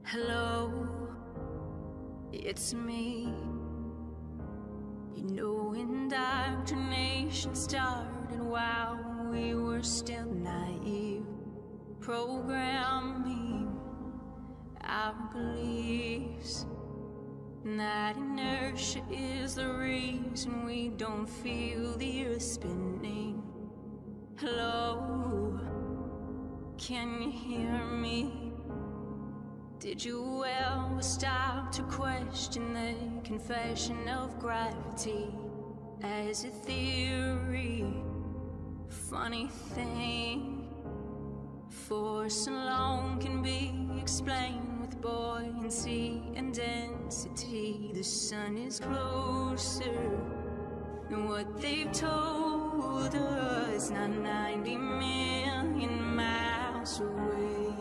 Hello, it's me. You know, indoctrination started while we were still naive, programming our beliefs. And that inertia is the reason we don't feel the earth spinning. Hello, can you hear me? Did you ever stop to question the confession of gravity as a theory? Funny thing, force alone can be explained with buoyancy and density. The sun is closer than what they've told us, not 90 million miles away.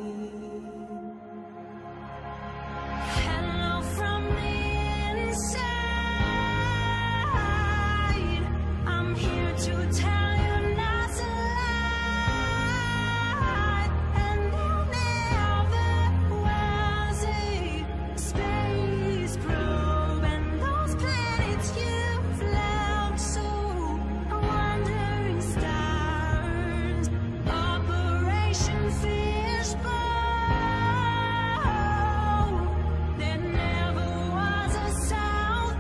Hello from the inside, I'm here to tell you not to lie. And there never was a space probe, and those planets you've left so wandering stars. Operation Fishbowl. There never was a South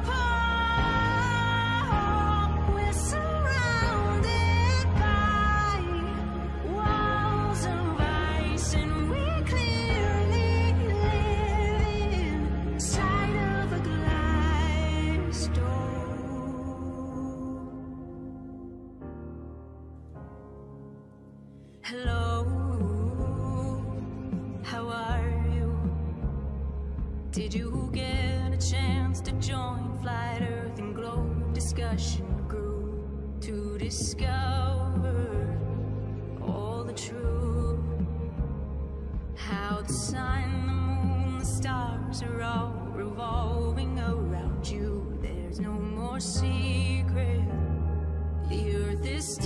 Pole. We're surrounded by walls of ice, and we clearly live inside of a glass door. Hello, how are you? Did you get a chance to join Flat Earth and Globe discussion group to discover all the truth? How the sun, the moon, the stars are all revolving around you. There's no more secret. The earth is